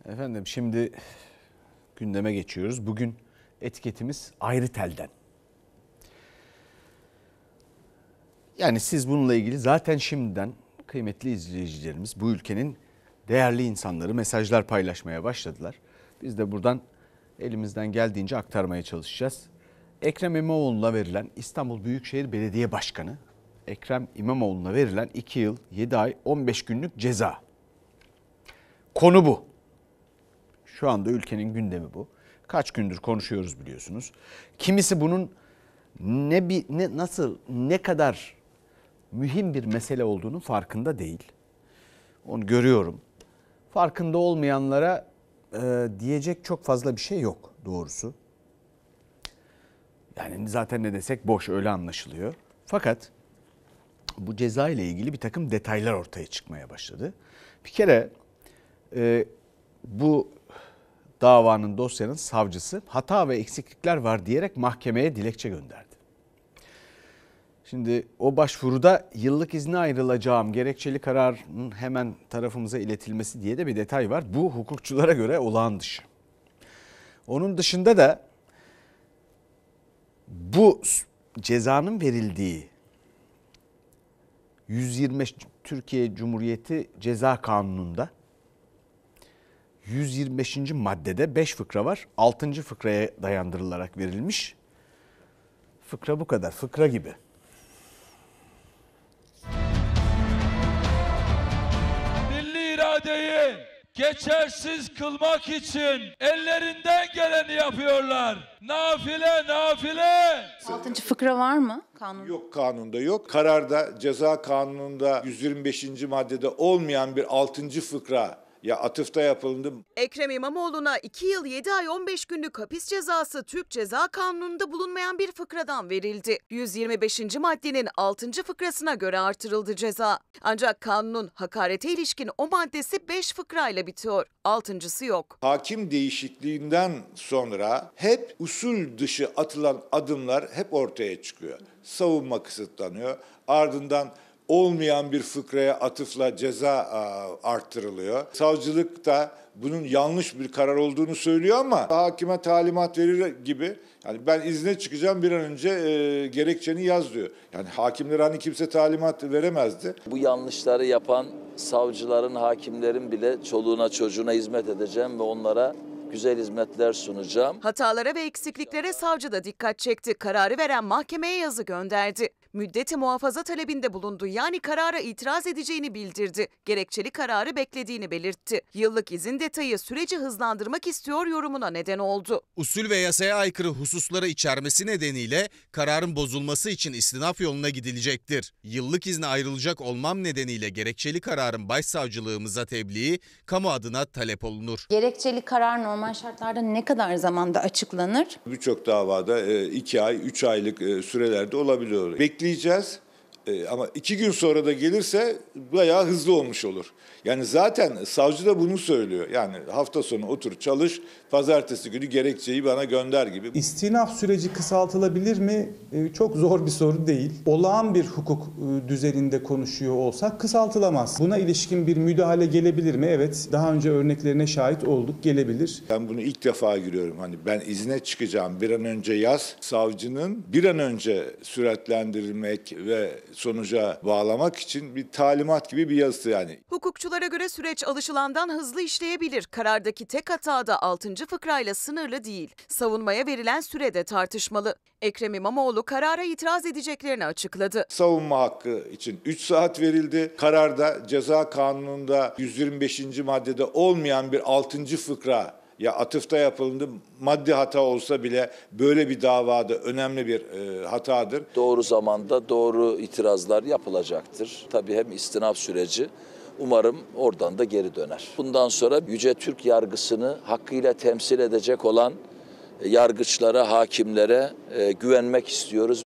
Efendim şimdi gündeme geçiyoruz. Bugün etiketimiz ayrı telden. Yani siz bununla ilgili zaten şimdiden kıymetli izleyicilerimiz, bu ülkenin değerli insanları mesajlar paylaşmaya başladılar. Biz de buradan elimizden geldiğince aktarmaya çalışacağız. Ekrem İmamoğlu'na verilen İstanbul Büyükşehir Belediye Başkanı Ekrem İmamoğlu'na verilen 2 yıl 7 ay 15 günlük ceza. Konu bu. Şu anda ülkenin gündemi bu. Kaç gündür konuşuyoruz biliyorsunuz. Kimisi bunun ne kadar mühim bir mesele olduğunun farkında değil. Onu görüyorum. Farkında olmayanlara diyecek çok fazla bir şey yok doğrusu. Yani zaten ne desek boş, öyle anlaşılıyor. Fakat bu ceza ile ilgili bir takım detaylar ortaya çıkmaya başladı. Bir kere bu davanın, dosyanın savcısı hata ve eksiklikler var diyerek mahkemeye dilekçe gönderdi. Şimdi o başvuruda yıllık izne ayrılacağım gerekçeli kararın hemen tarafımıza iletilmesi diye de bir detay var. Bu hukukçulara göre olağan dışı. Onun dışında da bu cezanın verildiği 125 Türkiye Cumhuriyeti Ceza Kanunu'nda 125. maddede 5 fıkra var. 6. fıkraya dayandırılarak verilmiş. Fıkra bu kadar. Fıkra gibi. Milli iradeyi geçersiz kılmak için ellerinden geleni yapıyorlar. Nafile nafile. 6. fıkra var mı kanunda? Yok, kanunda yok. Kararda, ceza kanununda 125. maddede olmayan bir 6. fıkra ya atıfta yapıldı. Ekrem İmamoğlu'na 2 yıl 7 ay 15 günlük hapis cezası Türk Ceza Kanunu'nda bulunmayan bir fıkradan verildi. 125. maddenin 6. fıkrasına göre artırıldı ceza. Ancak kanunun hakarete ilişkin o maddesi 5 fıkrayla bitiyor. 6.'sı yok. Hakim değişikliğinden sonra hep usul dışı atılan adımlar hep ortaya çıkıyor. Savunma kısıtlanıyor. Ardından olmayan bir fıkraya atıfla ceza arttırılıyor. Savcılık da bunun yanlış bir karar olduğunu söylüyor ama hakime talimat verir gibi, yani ben izne çıkacağım bir an önce gerekçeni yaz diyor. Yani hakimlere hani kimse talimat veremezdi. Bu yanlışları yapan savcıların, hakimlerin bile çoluğuna çocuğuna hizmet edeceğim ve onlara güzel hizmetler sunacağım. Hatalara ve eksikliklere savcı da dikkat çekti. Kararı veren mahkemeye yazı gönderdi. Müddeti muhafaza talebinde bulundu. Yani karara itiraz edeceğini bildirdi. Gerekçeli kararı beklediğini belirtti. Yıllık izin detayı süreci hızlandırmak istiyor yorumuna neden oldu. Usul ve yasaya aykırı hususları içermesi nedeniyle kararın bozulması için istinaf yoluna gidilecektir. Yıllık izne ayrılacak olmam nedeniyle gerekçeli kararın başsavcılığımıza tebliği kamu adına talep olunur. Gerekçeli karar normal şartlarda ne kadar zamanda açıklanır? Birçok davada 2 ay, 3 aylık sürelerde olabiliyor. Bekleyeceğiz ama 2 gün sonra da gelirse bayağı hızlı olmuş olur. Yani zaten savcı da bunu söylüyor. Yani hafta sonu otur çalış, pazartesi günü gerekçeyi bana gönder gibi. İstinaf süreci kısaltılabilir mi? Çok zor bir soru değil. Olağan bir hukuk düzeninde konuşuyor olsak kısaltılamaz. Buna ilişkin bir müdahale gelebilir mi? Evet, daha önce örneklerine şahit olduk, gelebilir. Ben bunu ilk defa görüyorum. Hani ben izne çıkacağım, bir an önce yaz. Savcının bir an önce süratlendirilmek ve sonuca bağlamak için bir talimat gibi bir yazısı yani. Hukukçulara göre süreç alışılandan hızlı işleyebilir. Karardaki tek hata da 6. fıkrayla sınırlı değil. Savunmaya verilen süre de tartışmalı. Ekrem İmamoğlu karara itiraz edeceklerini açıkladı. Savunma hakkı için 3 saat verildi. Kararda ceza kanununda 125. maddede olmayan bir 6. fıkra ya atıfta yapıldı, maddi hata olsa bile böyle bir davada önemli bir hatadır. Doğru zamanda doğru itirazlar yapılacaktır. Tabii hem istinaf süreci umarım oradan da geri döner. Bundan sonra Yüce Türk yargısını hakkıyla temsil edecek olan yargıçlara, hakimlere güvenmek istiyoruz.